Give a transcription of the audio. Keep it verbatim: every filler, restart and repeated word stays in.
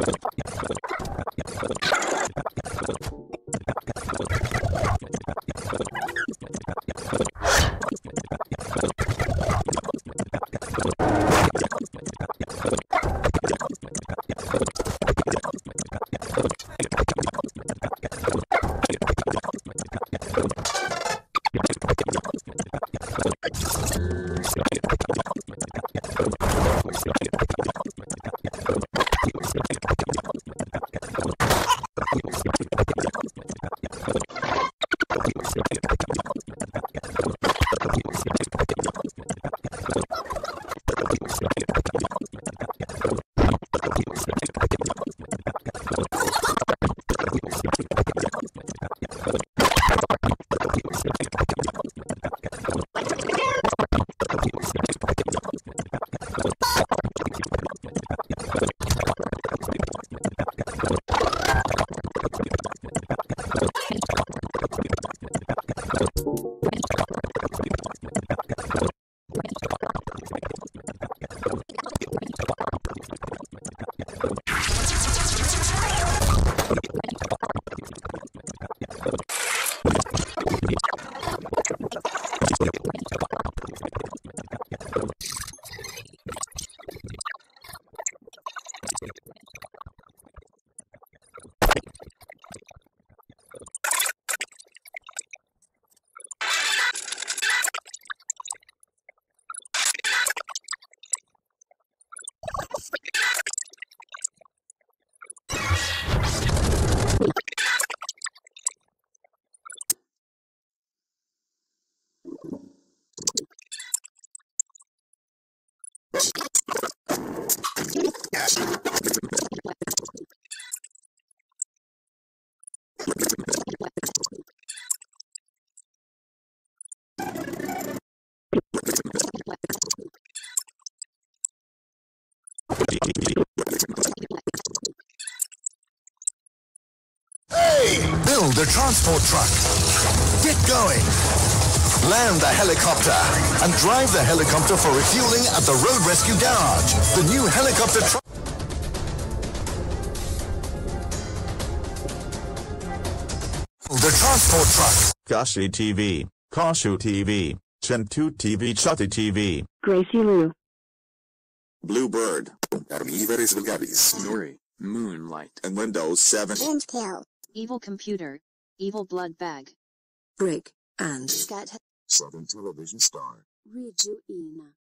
Build a transport truck. Get going. Land the helicopter and drive the helicopter for refueling at the Road Rescue Garage. The new helicopter truck. Build a transport truck. Kashi T V, Kashu T V, Chentu T V, Chati T V. Gracie Lou. Bluebird, Carnivorous Vulgaris, Nuri, Moonlight, and Windows seven. Intel. Evil Computer, Evil Blood Bag. Brick and Scat. Southern Television Star. Rejuina.